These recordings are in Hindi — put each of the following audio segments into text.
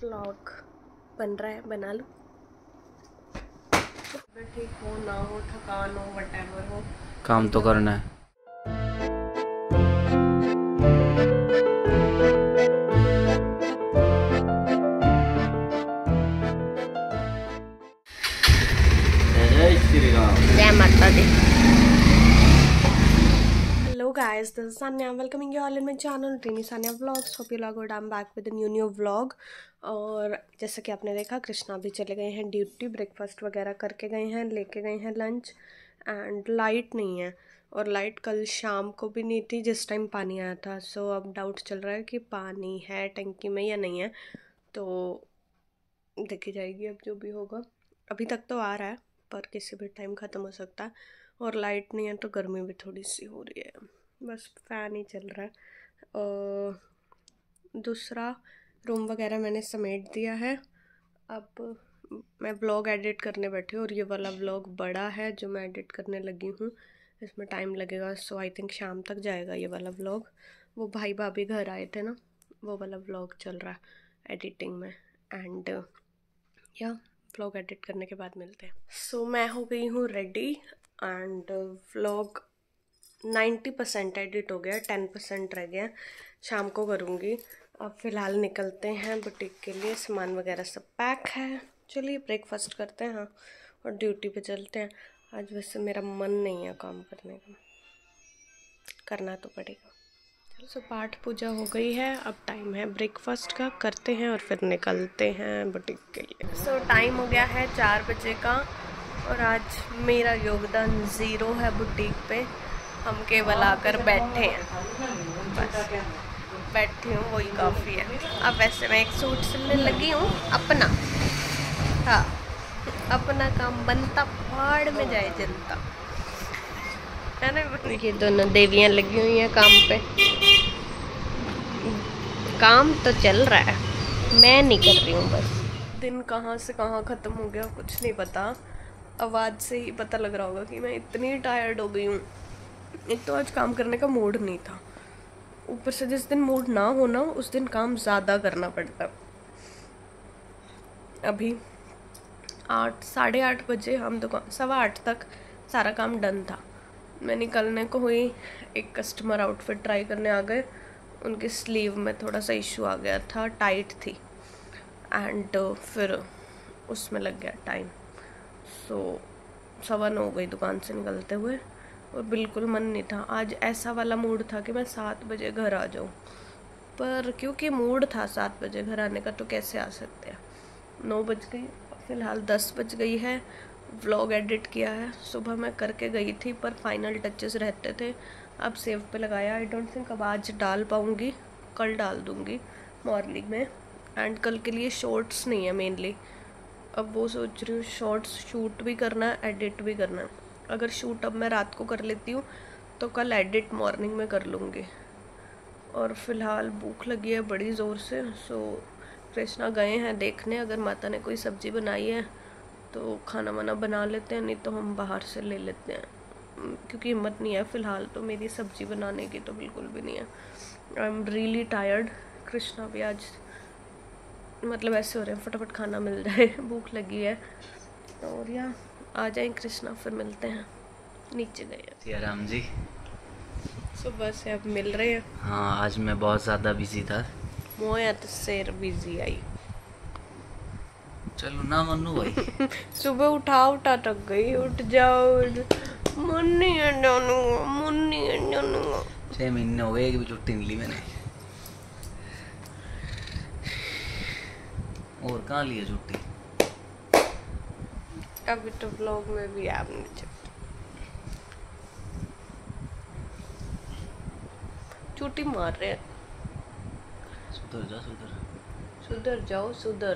व्लॉग बन रहा है, बना लो। ठीक हो ना हो, थकान हो, व्हाटएवर हो, काम तो करना है। जय श्री राम। जय माता दी। Hello guys, this is Sanya. Welcoming you all in my channel Trini Sanya Vlogs. Hope you all good. I'm back with a new vlog. और जैसा कि आपने देखा, कृष्णा भी चले गए हैं ड्यूटी, ब्रेकफास्ट वगैरह करके गए हैं, लेके गए हैं लंच। एंड लाइट नहीं है, और लाइट कल शाम को भी नहीं थी जिस टाइम पानी आया था। सो अब डाउट चल रहा है कि पानी है टंकी में या नहीं है, तो देखी जाएगी अब जो भी होगा। अभी तक तो आ रहा है पर किसी भी टाइम ख़त्म हो सकता है, और लाइट नहीं है तो गर्मी भी थोड़ी सी हो रही है। बस फ़ैन ही चल रहा है। दूसरा रूम वगैरह मैंने समेट दिया है। अब मैं व्लॉग एडिट करने बैठी हूँ, और ये वाला व्लॉग बड़ा है जो मैं एडिट करने लगी हूँ, इसमें टाइम लगेगा। सो आई थिंक शाम तक जाएगा ये वाला व्लॉग। वो भाई भाभी घर आए थे ना, वो वाला व्लॉग चल रहा है एडिटिंग में। एंड या व्लॉग एडिट करने के बाद मिलते हैं। सो मैं हो गई हूँ रेडी, एंड व्लॉग 90% एडिट हो गया, 10% रह गया, शाम को करूँगी। अब फ़िलहाल निकलते हैं बुटीक के लिए, सामान वगैरह सब पैक है। चलिए ब्रेकफास्ट करते हैं और ड्यूटी पे चलते हैं। आज वैसे मेरा मन नहीं है काम करने का, करना तो पड़ेगा। सो पाठ पूजा हो गई है, अब टाइम है ब्रेकफास्ट का, करते हैं और फिर निकलते हैं बुटीक के लिए। सो टाइम हो गया है 4 बजे का, और आज मेरा योगदान 0 है बुटीक पे। हम केवल आकर बैठे हैं, बस बैठी हूँ, वही काफ़ी है। अब वैसे मैं एक सूट सिलने लगी हूँ अपना, हाँ अपना काम बनता, पहाड़ में जाए जनता, है ना। ये दोनों देवियाँ लगी हुई हैं काम पे, काम तो चल रहा है, मैं नहीं कर रही हूँ बस। दिन कहाँ से कहाँ ख़त्म हो गया कुछ नहीं पता। आवाज़ से ही पता लग रहा होगा कि मैं इतनी टायर्ड हो गई हूँ। एक तो आज काम करने का मूड नहीं था, ऊपर से जिस दिन मूड ना हो ना, उस दिन काम ज़्यादा करना पड़ता। अभी 8 साढ़े 8 बजे हम दुकान, 7:15 तक सारा काम डन था। मैं निकलने को हुई, एक कस्टमर आउटफिट ट्राई करने आ गए, उनके स्लीव में थोड़ा सा इशू आ गया था, टाइट थी, एंड फिर उसमें लग गया टाइम। सो 9:15 हो गई दुकान से निकलते हुए, और बिल्कुल मन नहीं था। आज ऐसा वाला मूड था कि मैं 7 बजे घर आ जाऊँ, पर क्योंकि मूड था 7 बजे घर आने का, तो कैसे आ सकते हैं। 9 बज गई, फ़िलहाल 10 बज गई है। व्लॉग एडिट किया है, सुबह मैं करके गई थी पर फाइनल टचेस रहते थे, अब सेव पे लगाया। आई डोंट थिंक अब आज डाल पाऊँगी, कल डाल दूँगी मॉर्निंग में। एंड कल के लिए शॉर्ट्स नहीं है मेनली, अब वो सोच रही हूँ शॉर्ट्स शूट भी करना है, एडिट भी करना है। अगर शूट अब मैं रात को कर लेती हूँ तो कल एडिट मॉर्निंग में कर लूँगी। और फ़िलहाल भूख लगी है बड़ी ज़ोर से। सो कृष्णा गए हैं देखने, अगर माता ने कोई सब्ज़ी बनाई है तो खाना वाना बना लेते हैं, नहीं तो हम बाहर से ले लेते हैं, क्योंकि हिम्मत नहीं है फ़िलहाल तो मेरी सब्ज़ी बनाने की, तो बिल्कुल भी नहीं है। I am really tired. Krishna भी आज मतलब ऐसे हो रहे हैं फटाफट खाना मिल जाए, भूख लगी है। और या आ जाए कृष्णा, फिर मिलते हैं। नीचे गए सिया राम जी। सुबह से अब मिल रहे हैं। हाँ, आज मैं बहुत ज़्यादा बिजी था। मोया तो शेर बिजी आई। चलो ना मन्नू भाई। सुबह उठा थक गई, उठ जाओ, मुन्नी है जानूंगा, मुन्नी है जानूंगा। 6 महीने हो गए, एक भी छुट्टी नहीं ली मैंने। और कहाँ लिया छुट्टी? अभी तो ब्लॉग में भी आप नहीं सकते। छुट्टी मार रहे हैं। सुधर जा, सुधर सुधर जाओ, सुधर।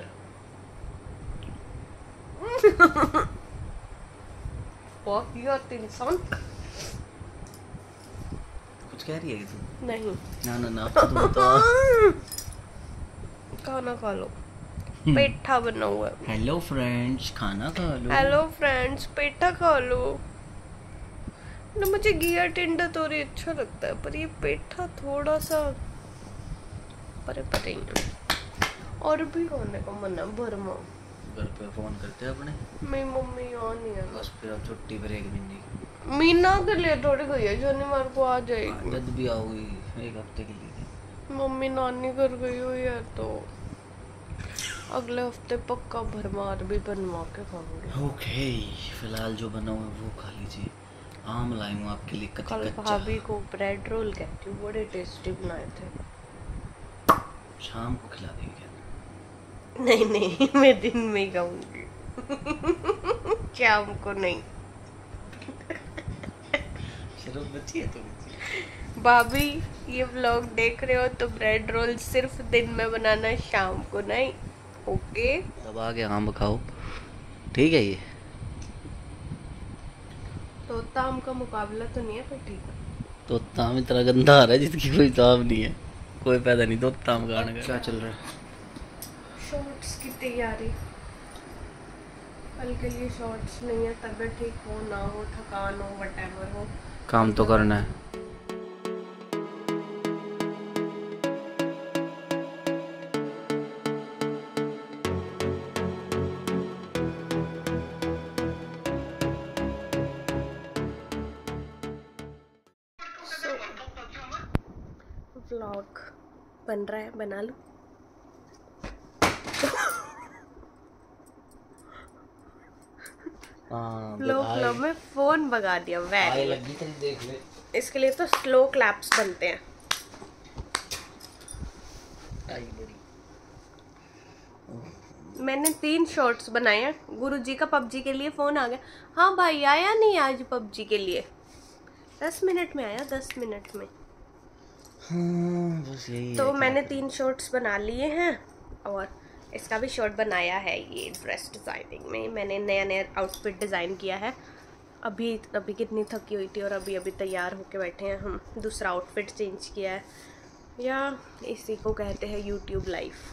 वाहियात इंसान। कुछ कह रही है कि तू? नहीं ना ना ना, अब तो बता। खाना खा लो, पेठा बना हुआ है। हेलो फ्रेंड्स, खाना खा लो। हेलो फ्रेंड्स, पेठा खा लो ना। मुझे घिया टिंडा तो अच्छा लगता है, पर ये पेठा थोड़ा सा परे परे ही है। और भी होने को मना भरमा। घर पे फोन करते हैं अपने। मेरी मम्मी यहाँ नहीं है। बस फिर अब छुट्टी पर 1 महीने मीना के लिए थोड़ी गई है, शनिवार को आ जाएगी। जब भी आओगी 1 हफ्ते के लिए। मम्मी नानी घर गई हुई है तो अगले हफ्ते पक्का भरमार भी बनवा के खाऊंगी। ओके, फिलहाल जो बना हुआ है वो खा लीजिए। आम लाई हूँ आपके लिए कच्चा। कल भाभी को ब्रेड रोल कहती हूँ, बड़े टेस्टी बनाए थे। शाम को खिला देंगे क्या? नहीं नहीं, मैं दिन में ही खाऊंगी। शाम को नहीं। शर्म बची है थोड़ी। भाभी ये व्लॉग देख रहे हो तो ब्रेड रोल सिर्फ दिन में बनाना, शाम को नहीं। ओके, तब आगे आम खाओ, ठीक है। ये तो आम का मुकाबला तो नहीं है, पर ठीक है। तो ताम इतना गंदा आ रहा है जिसकी कोई ताम नहीं है, कोई पैदा नहीं। तो ताम खाने का क्या चल रहा है? शॉर्ट्स की तैयारी। कल के लिए शॉर्ट्स नहीं है, तबीयत ठीक हो ना हो, थकान हो, व्हाटएवर हो, काम तो करना है। व्लॉग बन रहा है, बना लो। व्लॉग में फोन भगा दिया। देख ले। इसके लिए तो स्लो क्लैप्स बनते हैं। मैंने 3 शॉर्ट्स बनाए हैं। गुरुजी का पबजी के लिए फोन आ गया। हाँ भाई, आया नहीं आज पबजी के लिए? 10 मिनट में आया, 10 मिनट में। हाँ, बस यही तो है। मैंने 3 शॉर्ट्स बना लिए हैं और इसका भी शॉर्ट बनाया है। ये ड्रेस डिज़ाइनिंग में मैंने नया नया आउटफिट डिज़ाइन किया है। अभी कितनी थकी हुई थी और अभी तैयार होके बैठे हैं हम। दूसरा आउटफिट चेंज किया है, या इसी को कहते हैं यूट्यूब लाइफ।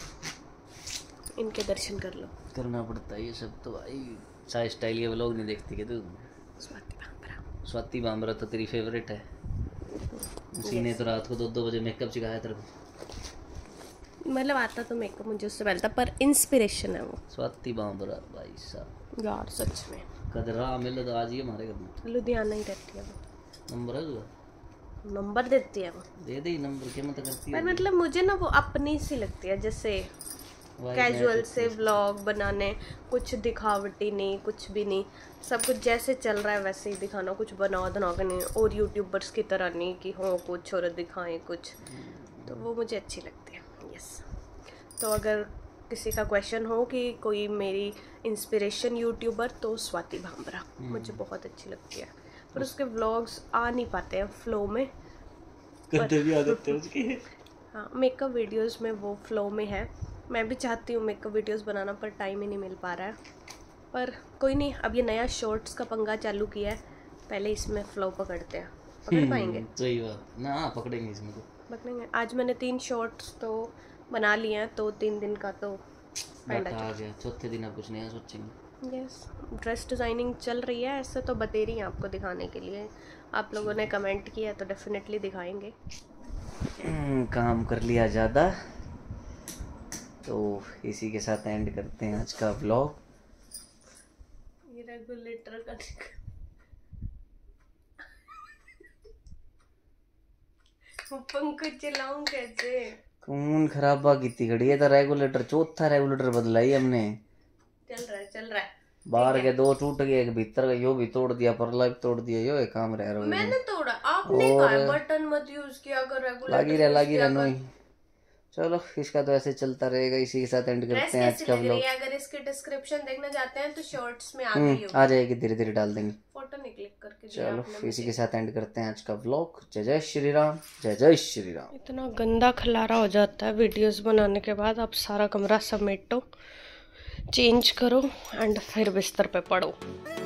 इनके दर्शन कर लो। करना पड़ता है ये सब तो भाई। चाय स्टाइल के व्लॉग नहीं देखती क्या तू? स्वाति बामरा तो तेरी फेवरेट है। उसी ने तो रात को 2-2 बजे मेकअप सिखाया तेरे को। मतलब आता तो मेकअप मुझे उससे पहले था, पर इंस्पिरेशन है वो। स्वाति बामरा भाई साहब यार सच में। कदरा मिले तो आज ही हमारे घर में। लुधियाना ही रहती है वो। नंबर है उसका? नंबर देती है वो। दे दे नंबर, क्या मत करती है? पर मतलब मुझे ना वो अपनी सी लगती है, जैसे कैजुअल से व्लॉग बनाने, कुछ दिखावटी नहीं, कुछ भी नहीं, सब कुछ जैसे चल रहा है वैसे ही दिखाना, कुछ बना के नहीं। और यूट्यूबर्स की तरह नहीं कि हो कुछ और दिखाएं कुछ। तो वो मुझे अच्छी लगती है। यस। तो अगर किसी का क्वेश्चन हो कि कोई मेरी इंस्पिरेशन यूट्यूबर, तो स्वाति भामरा मुझे बहुत अच्छी लगती है। पर उसके व्लॉग्स आ नहीं पाते हैं फ्लो में। भी आदत है उसकी। हाँ, मेकअप वीडियोस में वो फ्लो में है। मैं भी चाहती हूँ मेकअप वीडियोस बनाना, पर टाइम ही नहीं मिल पा रहा है। पर कोई नहीं, अब ये नया शॉर्ट्स का पंगा चालू किया है, पहले इसमें फ्लो पकड़ते हैं। पकड़ पाएंगे? सही बात ना। हाँ, पकड़ेंगे इसमें तो। पकड़ेंगे। आज मैंने 3 शॉर्ट्स तो बना लिए हैं, तो 3 दिन का तो बैठा आ गया। चौथे दिन अब कुछ नया सोचेंगे। यस। ड्रेस डिज़ाइनिंग चल रही है, ऐसे तो बता रही हैं आपको दिखाने के लिए। आप लोगों ने कमेंट किया तो डेफिनेटली दिखाएंगे। काम कर लिया ज़्यादा, तो इसी के साथ एंड करते हैं आज का व्लॉग। ये रेगुलेटर का पंखा चलाऊं कैसे? कौन खराबा की खड़ी है? तो रेगुलेटर, चौथा रेगुलेटर बदला ही हमने। चल रहा है। बाहर के 2 टूट गए, एक भीतर का यो भी तोड़ दिया, परला भी तोड़ दिया। यो एक काम रह रहा है। मैंने तोड़ा, आपने कहा बटन मत यूज किया कर, रेगुलेटर लगी रहा। चलो, इसका तो ऐसे चलता रहेगा। इसी के साथ एंड करते हैं आज का व्लॉग। अगर इसकी डिस्क्रिप्शन देखना चाहते हैं तो शॉर्ट्स में आ गई होगी, आ जाएगी, धीरे धीरे डाल देंगे। फोटो नहीं क्लिक करके। चलो, इसी के साथ एंड करते हैं आज का व्लॉग। जय जय श्री राम, जय जय श्री राम। इतना गंदा खलारा हो जाता है वीडियोस बनाने के बाद। आप सारा कमरा समेटो, चेंज करो एंड फिर बिस्तर पे पड़ो।